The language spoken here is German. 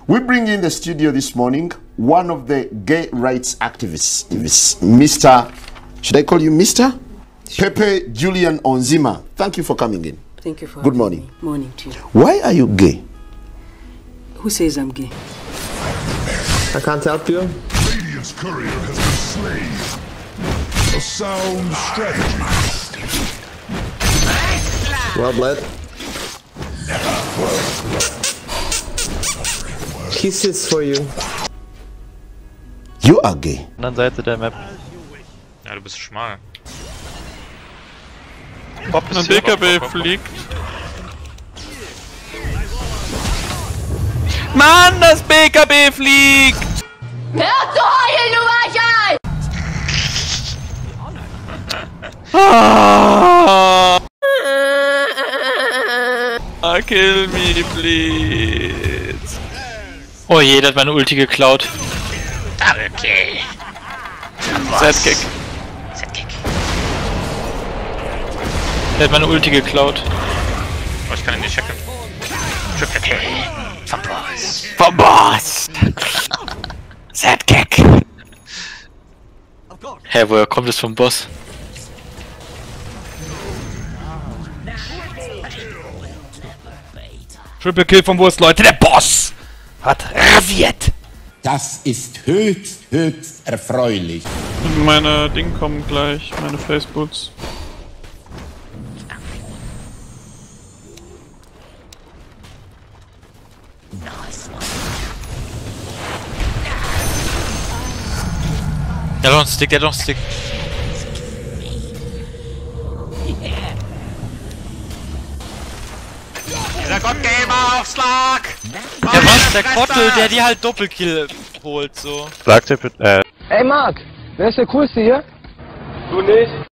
We bring in the studio this morning one of the gay rights activists, Mr. Should I call you Mr? Pepe Julian Onziema. Thank you for coming in. Thank you for Good morning. Me. Morning to you. Why are you gay? Who says I'm gay? I can't help you. Radiant's courier has been slain. A sound strategy. Well bled. Kisses for you. You are gay. Anderen Seite der Map. Ja, du bist schmal. Ein BKB fliegt. Mann, das BKB fliegt! Hör zu heulen, du Weichei! Kill me, please. Oh je, das hat meine Ulti geklaut. Okay. Z-Kick. Der hat meine Ulti geklaut. Oh, ich kann ihn nicht checken. Triple Kill. Vom Boss. Vom Boss! Z-Kick. Hä, woher kommt es vom Boss? Triple Kill vom Boss, Leute. Der Boss hat rasiert. Das ist höchst erfreulich. Meine Dinge kommen gleich, meine Facebooks. Der hat noch einen Stick, der hat noch einen Stick. Der Gottgeber-Aufschlag! Der was? Der Kottel, der die halt Doppelkill holt, so. Sagt er bitte, Ey Marc, wer ist der Coolste hier? Du nicht.